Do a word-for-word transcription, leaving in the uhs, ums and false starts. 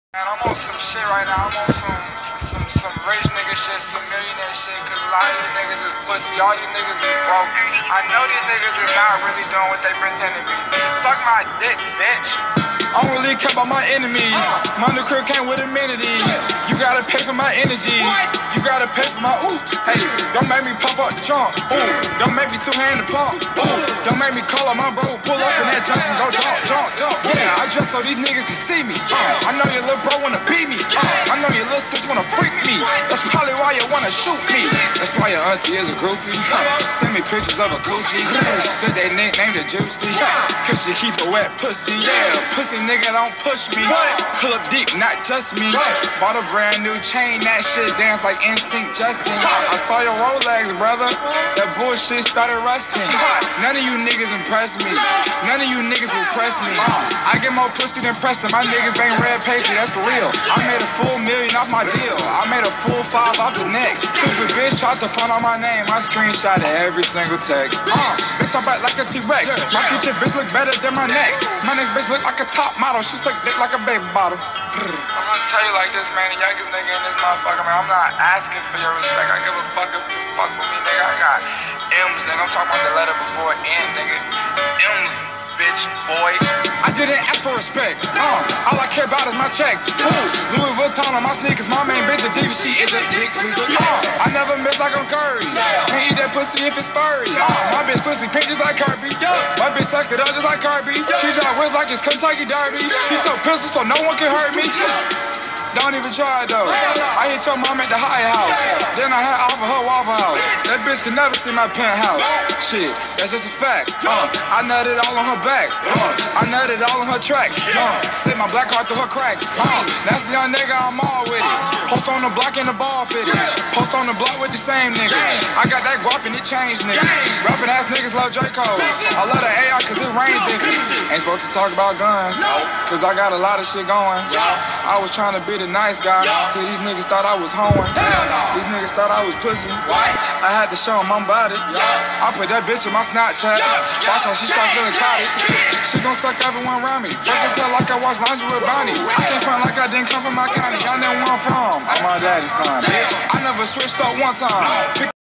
Man, I'm on some shit right now. I'm on some some some rich nigga shit, some millionaire shit, cause a lot of these niggas is pussy, all these niggas is broke. I know these niggas is not really doing what they pretend to be. Suck my dick, bitch. I don't really care about my enemies. My new crib came with amenities. You gotta pay for my energy. You gotta pay for my ooh. Hey, don't make me pop up the trunk. Ooh, don't make me two-hand the pump. Ooh, don't make me call up my bro, pull up in that junk and go jump, jump, jump. Yeah, I dress so these niggas can see me. Uh, I know your little bro wanna beat me. Uh, I know your little sis wanna freak me. That's probably why you wanna shoot me. That's why your auntie is a groupie. Uh, send me pictures of a coochie. She said they nicknamed her Juicy. Cause she keep a wet pussy. Yeah, pussy nigga don't push me. Pull up deep, not just me. Bought a brand new chain, that shit dance like N Sync Justin. I saw your Rolex, brother. That bullshit started rusting. None of you niggas impress me. None of you niggas will press me. I get more pussy than Preston. My niggas bang red pastry, that's for real. I made a full million off my deal. I made a full five off the next. Stupid bitch tried to find out my name. I screenshotted every single text. Uh, bitch, I'm back like a T-Rex. My future bitch look better than my next. My next bitch look like a top model. She suck dick like a baby bottle. I'm gonna tell you like this, man. The youngest nigga in this motherfucker, man. I'm not asking for your respect. I give a fuck if you fuck with me, nigga. I got M's, nigga. I'm talking about the letter before N, nigga. M's, bitch, boy. I didn't ask for respect. Uh, all I care about is my checks. Ooh, Louis Vuitton on my sneakers. My main bitch a diva. She is a dick pleaser. Uh, I never miss like I'm Curry. Can't eat that pussy if it's furry. Uh, my bitch pussy pink just like Kirby. My bitch suck it up just like Kirby. She drive whips like it's Kentucky Derby. She took pistols so no one can hurt me. Don't even try it though. I hit your mom at the high house. Then I had off of her Waffle House. That bitch can never see my penthouse. Shit, that's just a fact. Uh, I nutted all on her back. Uh, I nutted all on her tracks. Uh, sit my black heart through her cracks. Uh, that's the young nigga, I'm all with it. Post on the block in the ball fitted. Post on the block with the same niggas. I got that guap and it changed niggas. Rapping ass niggas love J. Cole. I love the A I cause it rains different. Ain't supposed to talk about guns. Cause I got a lot of shit going. I was trying to be the nice guy till these niggas thought I was hoeing. These niggas thought I was pussy. I had to show them I'm about it. I put that bitch in my Snapchat. Watch how she start feeling cloudy. She gon' suck everyone around me. Fuck as hell like I watch Laundry with Bonnie. I can't front like I didn't come from my county. Y'all know where I'm from. I'm my daddy's son, bitch. I never switched up one time.